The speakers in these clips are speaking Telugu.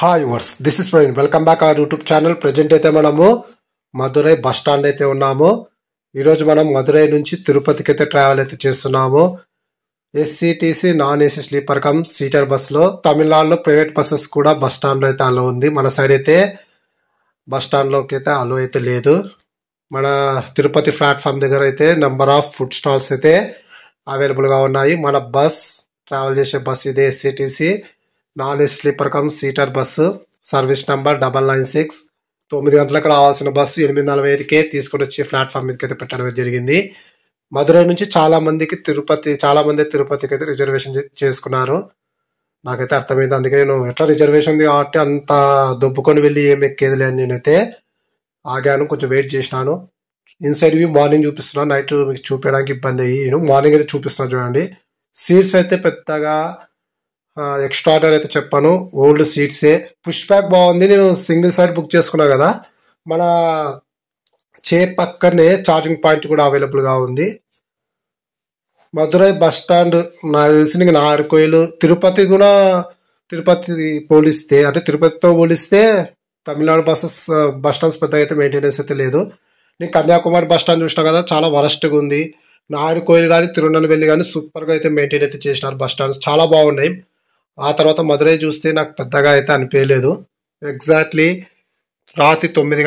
హాయ్ వర్స్ this is Praveen welcome back our YouTube channel. Present అయితే మనము మధురై బస్ స్టాండ్ అయితే ఉన్నాము. ఈరోజు మనం మధురై నుంచి తిరుపతికి అయితే ట్రావెల్ అయితే చేస్తున్నాము. SCTC non AC sleeper cum seater బస్సులో. తమిళనాడులో ప్రైవేట్ బస్సెస్ కూడా బస్ స్టాండ్లో అయితే అలో ఉంది. మన సైడ్ అయితే బస్ స్టాండ్లోకి అయితే అలో అయితే లేదు. మన తిరుపతి ప్లాట్ఫామ్ దగ్గర అయితే నెంబర్ ఆఫ్ ఫుడ్ స్టాల్స్ అయితే అవైలబుల్గా ఉన్నాయి. మన బస్ ట్రావెల్ చేసే బస్ ఇదే SCTC non AC sleeper cum seater bus. Service number 996. 9 గంటలకు రావాల్సిన బస్సు 8:45కే తీసుకొని వచ్చి ప్లాట్ఫామ్ మీదకి అయితే పెట్టడం జరిగింది. మధురై నుంచి చాలా మంది తిరుపతికి అయితే రిజర్వేషన్ చేసుకున్నారు. నాకైతే అర్థమైంది. అందుకే నేను ఎట్లా రిజర్వేషన్ ఉంది కాబట్టి అంత దొబ్బుకొని వెళ్ళి ఏం ఎక్కేది లేని నేనైతే ఆగాను, కొంచెం వెయిట్ చేసినాను. ఇన్సైడ్ వ్యూ మార్నింగ్ చూపిస్తున్నాను, నైట్ మీకు చూపించడానికి ఇబ్బంది అయ్యి నేను మార్నింగ్ అయితే చూపిస్తున్నాను. చూడండి, సీట్స్ అయితే పెద్దగా ఎక్స్ట్రాడర్ అయితే చెప్పాను, ఓల్డ్ సీట్సే. పుష్ బ్యాక్ బాగుంది. నేను సింగిల్ సైడ్ బుక్ చేసుకున్నా కదా, మన చైర్ పక్కనే ఛార్జింగ్ పాయింట్ కూడా అవైలబుల్గా ఉంది. మధురై బస్ స్టాండ్ నాకు తెలిసిన నాగర్కోయిల్ తిరుపతి తిరుపతితో పోలిస్తే తమిళనాడు బస్ స్టాండ్స్ పెద్దగా అయితే మెయింటెనెన్స్ అయితే లేదు. నేను కన్యాకుమారి బస్ స్టాండ్ చూసినా కదా, చాలా వరస్ట్గా ఉంది. నాగర్కోయిల్ కానీ తిరునెల్వేలి కానీ సూపర్గా అయితే మెయింటైన్ అయితే చేసినారు. బస్ స్టాండ్స్ చాలా బాగున్నాయి. ఆ తర్వాత మధురై చూస్తే నాకు పెద్దగా అయితే అనిపించలేదు. ఎగ్జాక్ట్లీ రాత్రి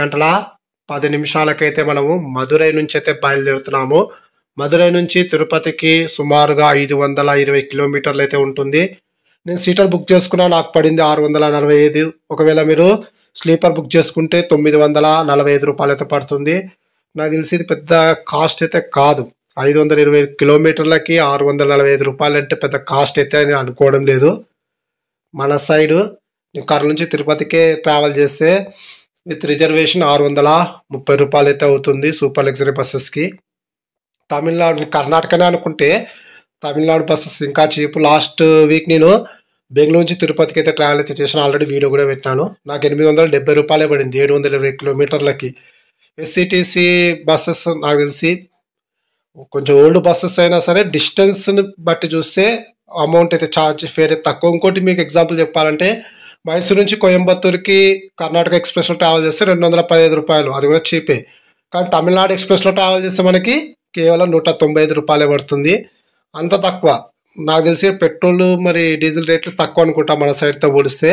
9:10 మనము మధురై నుంచి అయితే బయలుదేరుతున్నాము. మధురై నుంచి తిరుపతికి సుమారుగా 520 కిలోమీటర్లు అయితే ఉంటుంది. నేను సీటర్ బుక్ చేసుకున్నా, నాకు పడింది 645. ఒకవేళ మీరు స్లీపర్ బుక్ చేసుకుంటే 945 రూపాయలు అయితే పడుతుంది. నాకు తెలిసి ఇది పెద్ద కాస్ట్ అయితే కాదు. 520 కిలోమీటర్లకి 645 రూపాయలు అంటే పెద్ద కాస్ట్ అయితే నేను అనుకోవడం లేదు. మన సైడు కర్నూలు నుంచి తిరుపతికే ట్రావెల్ చేస్తే విత్ రిజర్వేషన్ 630 రూపాయలు అయితే అవుతుంది సూపర్ లగ్జరీ బస్సెస్కి. తమిళనాడు కర్ణాటకనే అనుకుంటే తమిళనాడు బస్సెస్ ఇంకా చీప్. లాస్ట్ వీక్ నేను బెంగళూరు నుంచి తిరుపతికి అయితే ట్రావెల్ అయితే చేసిన, ఆల్రెడీ వీడియో కూడా పెట్టినాను. నాకు 870 రూపాయలే పడింది 720 కిలోమీటర్లకి. ఎస్సీటీసీ బస్సెస్ నాకు తెలిసి కొంచెం ఓల్డ్ బస్సెస్ అయినా సరే డిస్టెన్స్ని బట్టి చూస్తే అమౌంట్ అయితే ఫేర్ అయితే తక్కువ. ఇంకోటి మీకు ఎగ్జాంపుల్ చెప్పాలంటే, మైసూరు నుంచి కోయంబత్తూరుకి కర్ణాటక ఎక్స్ప్రెస్లో ట్రావెల్ చేస్తే 215 రూపాయలు, అది కూడా చీపే. కానీ తమిళనాడు ఎక్స్ప్రెస్లో ట్రావెల్ చేస్తే మనకి కేవలం 195 రూపాయలే పడుతుంది. అంత తక్కువ. నాకు తెలిసి పెట్రోల్ మరి డీజిల్ రేట్లు తక్కువ అనుకుంటా మన సైడ్తో పోలిస్తే.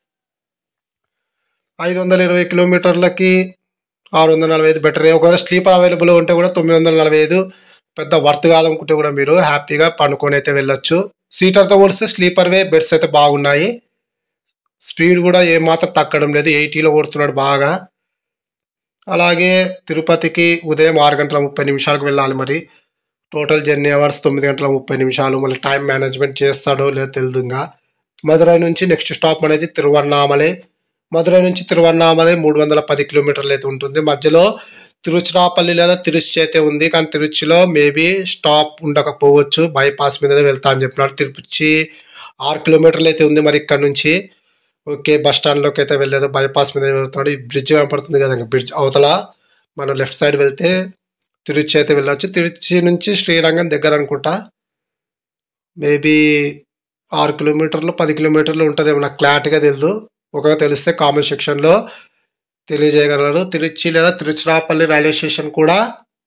520 కిలోమీటర్లకి 645 బెటర్. ఒకవేళ స్లీపర్ అవైలబుల్ ఉంటే కూడా 945 పెద్ద వర్త్ కాదనుకుంటే కూడా మీరు హ్యాపీగా పండుకొని అయితే వెళ్ళొచ్చు. సీటర్తో పోలిస్తే స్లీపర్వే బెడ్స్ అయితే బాగున్నాయి. స్పీడ్ కూడా ఏమాత్రం తగ్గడం లేదు, 80లో ఓడుతున్నాడు బాగా. అలాగే తిరుపతికి ఉదయం 6:30 వెళ్ళాలి. మరి టోటల్ జర్నీ అవర్స్ 9:30. మళ్ళీ టైం మేనేజ్మెంట్ చేస్తాడో లేదో తెలియదు. ఇంకా మధురై నుంచి నెక్స్ట్ స్టాప్ అనేది తిరువన్నామలై. మధురై నుంచి తిరువన్నామలై 310 కిలోమీటర్లు అయితే ఉంటుంది. మధ్యలో తిరుచిరాపల్లి లేదా తిరుచి అయితే ఉంది, కానీ తిరుచిలో మేబీ స్టాప్ ఉండకపోవచ్చు, బైపాస్ మీదనే వెళ్తా అని చెప్పినాడు. తిరుపతి 6 కిలోమీటర్లు అయితే ఉంది మరి ఇక్కడ నుంచి. ఓకే, బస్ స్టాండ్లోకి అయితే వెళ్ళలేదు, బైపాస్ మీద వెళ్తున్నాడు. ఈ బ్రిడ్జ్ కనపడుతుంది కదా, బ్రిడ్జ్ అవతల మనం లెఫ్ట్ సైడ్ వెళ్తే తిరుచి అయితే వెళ్ళొచ్చు. తిరుచి నుంచి శ్రీరంగం దగ్గర అనుకుంటా, మేబీ 6 కిలోమీటర్లు 10 కిలోమీటర్లు ఉంటుందేమో, నాకు క్లారిటీగా తెలియదు. ఒకవేళ తెలిస్తే కామెంట్ సెక్షన్లో తెలియజేయగలరు. తిరుచి లేదా తిరుచిరాపల్లి రైల్వే స్టేషన్ కూడా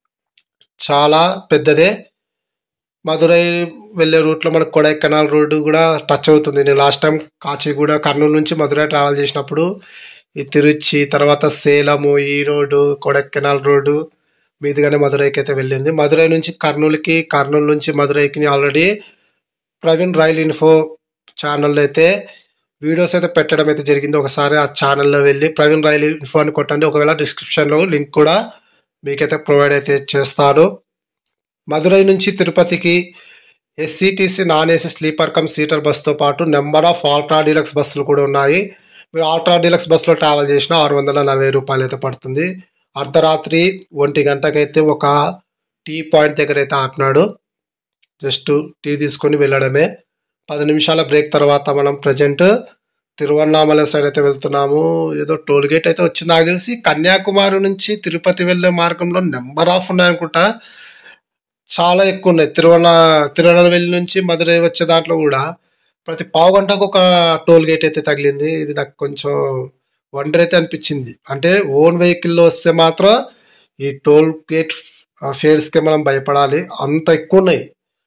చాలా పెద్దదే. మధురై వెళ్ళే రూట్లో మనకు కొడైకెనాల్ రోడ్డు కూడా టచ్ అవుతుంది. నేను లాస్ట్ టైం కాచిగూడ కర్నూలు నుంచి మధురై ట్రావెల్ చేసినప్పుడు ఈ తిరుచి తర్వాత సేలము, ఈ రోడ్డు కొడైకెనాల్ రోడ్డు మీదుగానే మధురైకి అయితే వెళ్ళింది. మధురై నుంచి కర్నూలుకి, కర్నూలు నుంచి మధురైకి ఆల్రెడీ ప్రవీణ్ రైల్ ఇన్ఫో ఛానల్లో అయితే వీడియోస్ అయితే పెట్టడం అయితే జరిగింది. ఒకసారి ఆ ఛానల్లో వెళ్ళి ప్రవీణ్ రైల్ ఇన్ఫో అని కొట్టండి. ఒకవేళ డిస్క్రిప్షన్లో లింక్ కూడా మీకైతే ప్రొవైడ్ అయితే చేస్తాను. మధురై నుంచి తిరుపతికి SCTC non AC sleeper cum seater బస్తో పాటు నెంబర్ ఆఫ్ అల్ట్రా డీలక్స్ బస్సులు కూడా ఉన్నాయి. మీరు అల్ట్రా డీలక్స్ బస్సులో ట్రావెల్ చేసినా 640 రూపాయలు అయితే పడుతుంది. అర్ధరాత్రి 1 గంటకైతే ఒక టీ పాయింట్ దగ్గర అయితే ఆపినాడు. జస్ట్ టీ తీసుకొని వెళ్ళడమే. 10 నిమిషాల బ్రేక్ తర్వాత మనం ప్రజెంట్ తిరువన్నామలై సైడ్ అయితే వెళ్తున్నాము. ఏదో టోల్ గేట్ అయితే వచ్చింది. నాకు తెలిసి కన్యాకుమారి నుంచి తిరుపతి వెళ్ళే మార్గంలో నెంబర్ ఆఫ్ ఉన్నాయనుకుంటా, చాలా ఎక్కువ ఉన్నాయి. తిరువనవెల్లి నుంచి మధురై వచ్చే దాంట్లో కూడా ప్రతి పావు గంటకు ఒక టోల్ గేట్ అయితే తగిలింది. ఇది నాకు కొంచెం వండర్ అయితే అనిపించింది. అంటే ఓన్ వెహికల్లో వస్తే మాత్రం ఈ టోల్ గేట్ ఫేర్స్కి మనం భయపడాలి, అంత ఎక్కువ ఉన్నాయి,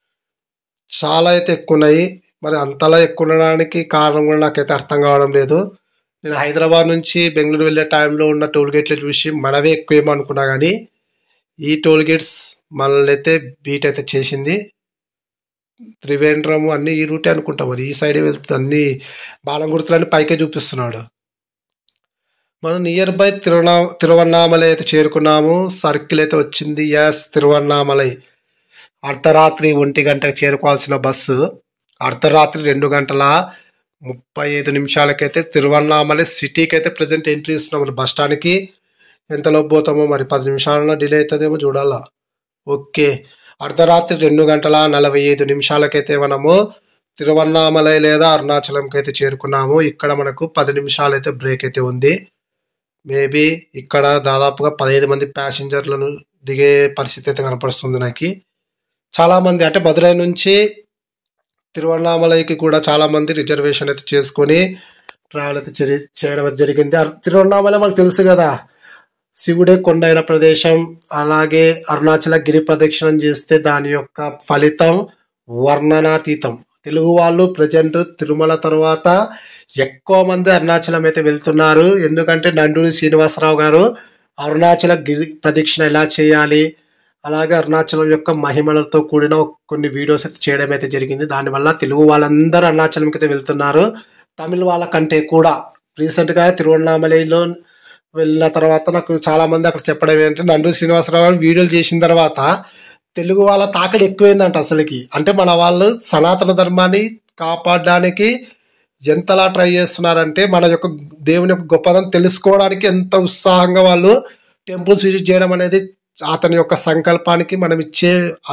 చాలా అయితే ఎక్కువ ఉన్నాయి. మరి అంతలా ఎక్కువ ఉండడానికి కారణం కూడా నాకైతే అర్థం కావడం లేదు. నేను హైదరాబాద్ నుంచి బెంగళూరు వెళ్ళే టైంలో ఉన్న టోల్ గేట్లు చూసి మనవే ఎక్కువేమో అనుకున్నా, కానీ ఈ టోల్ గేట్స్ మనల్ని అయితే బీట్ అయితే చేసింది. త్రివేంద్రము అన్ని ఈ రూటే అనుకుంటాం, మరి ఈ సైడే వెళ్తుంది, అన్ని బాణం గుర్తులన్నీ పైకే చూపిస్తున్నాడు. మనం నియర్ బై తిరువన్నామలై అయితే చేరుకున్నాము. సర్కిల్ అయితే వచ్చింది. ఎస్, తిరువన్నామలై. అర్ధరాత్రి 1 గంటకు చేరుకోవాల్సిన బస్సు అర్ధరాత్రి 2 గంటల 35 నిమిషాలకైతే తిరువన్నామలై సిటీకి అయితే ప్రజెంట్ ఎంట్రీ ఇస్తున్నాం. మరి బస్ స్టాండ్కి ఎంతలోపు పోతామో, మరి 10 నిమిషాలన్నా డిలే అవుతుందేమో చూడాలా. ఓకే, అర్ధరాత్రి 2 గంటల 45 నిమిషాలకైతే మనము తిరువన్నామలై లేదా అరుణాచలంకి అయితే చేరుకున్నాము. ఇక్కడ మనకు 10 నిమిషాలు అయితే బ్రేక్ అయితే ఉంది. మేబీ ఇక్కడ దాదాపుగా 15 మంది ప్యాసింజర్లను దిగే పరిస్థితి అయితే కనపడుతుంది నాకు. చాలామంది అంటే మదురై నుంచి తిరువన్నామలైకి కూడా చాలామంది రిజర్వేషన్ అయితే చేసుకొని ట్రావెల్ అయితే చేయడం అయితే జరిగింది. తిరువన్నామలై మనకు తెలుసు కదా, శివుడే కొండైన ప్రదేశం. అలాగే అరుణాచల గిరి ప్రదక్షిణం చేస్తే దాని యొక్క ఫలితం వర్ణనాతీతం. తెలుగు వాళ్ళు ప్రజెంట్ తిరుమల తర్వాత ఎక్కువ మంది అరుణాచలం అయితే వెళ్తున్నారు. ఎందుకంటే నండూరి శ్రీనివాసరావు గారు అరుణాచల గిరి ప్రదక్షిణ ఎలా చేయాలి, అలాగే అరుణాచలం యొక్క మహిమలతో కూడిన కొన్ని వీడియోస్ అయితే చేయడం అయితే జరిగింది. దానివల్ల తెలుగు వాళ్ళందరూ అరుణాచలంకి అయితే వెళ్తున్నారు. తమిళ వాళ్ళ కంటే కూడా రీసెంట్గా తిరువన్నామలైలో వెళ్ళిన తర్వాత నాకు చాలా మంది అక్కడ చెప్పడం ఏంటంటే, నండూరి శ్రీనివాసరావు గారు వీడియోలు చేసిన తర్వాత తెలుగు వాళ్ళ తాకడి ఎక్కువైందంట అసలుకి. అంటే మన వాళ్ళు సనాతన ధర్మాన్ని కాపాడడానికి ఎంతలా ట్రై చేస్తున్నారంటే, మన యొక్క దేవుని యొక్క గొప్పదనం తెలుసుకోవడానికి ఎంత ఉత్సాహంగా వాళ్ళు టెంపుల్స్ విజిట్ చేయడం అనేది అతని యొక్క సంకల్పానికి మనం ఇచ్చే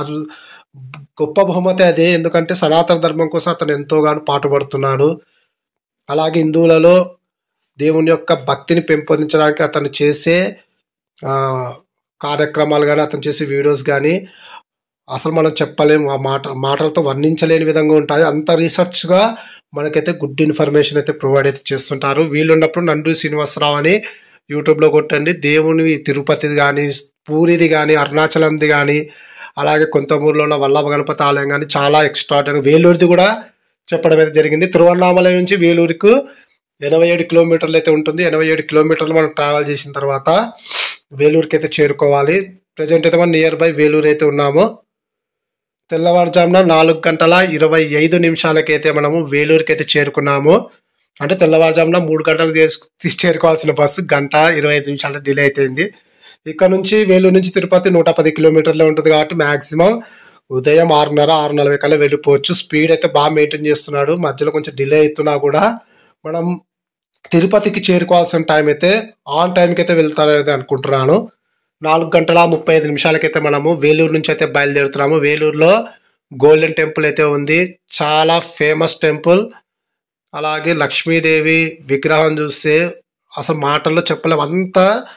గొప్ప బహుమతి అదే. ఎందుకంటే సనాతన ధర్మం కోసం అతను ఎంతోగానో పాటుపడుతున్నాడు. అలాగే హిందువులలో దేవుని యొక్క భక్తిని పెంపొందించడానికి అతను చేసే కార్యక్రమాలు కానీ, అతను చేసే వీడియోస్ కానీ అసలు మనం చెప్పలేము, ఆ మాటలతో వర్ణించలేని విధంగా ఉంటాయి. అంత రీసెర్చ్గా మనకైతే గుడ్ ఇన్ఫర్మేషన్ అయితే ప్రొవైడ్ అయితే చేస్తుంటారు. వీళ్ళున్నప్పుడు నండూరి శ్రీనివాసరావు అని యూట్యూబ్లో కొట్టండి. దేవుని తిరుపతిది కానీ, పూరిది కానీ, అరుణాచలంది కానీ, అలాగే కొంతమూరులో ఉన్న వల్లభ గణపతి ఆలయం కానీ చాలా ఎక్స్ట్రాడనరీ. వేలూరుది కూడా చెప్పడం అయితే జరిగింది. తిరువన్నామలై నుంచి వేలూరుకు 87 కిలోమీటర్లు అయితే ఉంటుంది. 87 కిలోమీటర్లు మనం ట్రావెల్ చేసిన తర్వాత వేలూరుకి అయితే చేరుకోవాలి. ప్రజెంట్ అయితే మనం నియర్ బై వేలూరు అయితే ఉన్నాము. తెల్లవారుజామున 4 గంటల 25 నిమిషాలకైతే మనము వేలూరుకి అయితే చేరుకున్నాము. అంటే తెల్లవారుజామున 3 గంటలకు చేరుకోవాల్సిన బస్సు 1 గంట 25 నిమిషాల డిలే అయిపోయింది. ఇక్కడ నుంచి వేలూరు నుంచి తిరుపతి 110 కిలోమీటర్లే ఉంటుంది కాబట్టి మ్యాక్సిమం ఉదయం 6:30-6:40 కల్లా వెళ్ళిపోవచ్చు. స్పీడ్ అయితే బాగా మెయింటైన్ చేస్తున్నాడు. మధ్యలో కొంచెం డిలే అవుతున్నా కూడా మనం తిరుపతికి చేరుకోవాల్సిన టైం అయితే ఆన్ టైంకి అయితే వెళ్తారని అనుకుంటున్నాను. 4 గంటల 35 నిమిషాలకైతే మనము వేలూరు నుంచి అయితే బయలుదేరుతున్నాము. వేలూరులో గోల్డెన్ టెంపుల్ అయితే ఉంది, చాలా ఫేమస్ టెంపుల్. అలాగే లక్ష్మీదేవి విగ్రహం చూస్తే అసలు మాటల్లో చెప్పలేము, అంత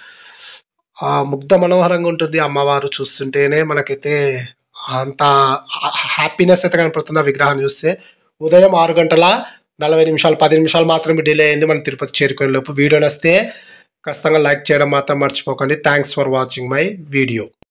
ముగ్ధ మనోహరంగా ఉంటుంది. అమ్మవారు చూస్తుంటేనే మనకైతే అంత హ్యాపీనెస్ అయితే కనపడుతుంది ఆ విగ్రహం చూస్తే. ఉదయం 6 గంటల 40 నిమిషాలు 10 నిమిషాలు మాత్రమే డిలే అయింది మనం తిరుపతి చేరుకునే లోపు. వీడియో నచ్చితే ఖచ్చితంగా లైక్ చేయడం మాత్రం మర్చిపోకండి. Thanks for watching my video.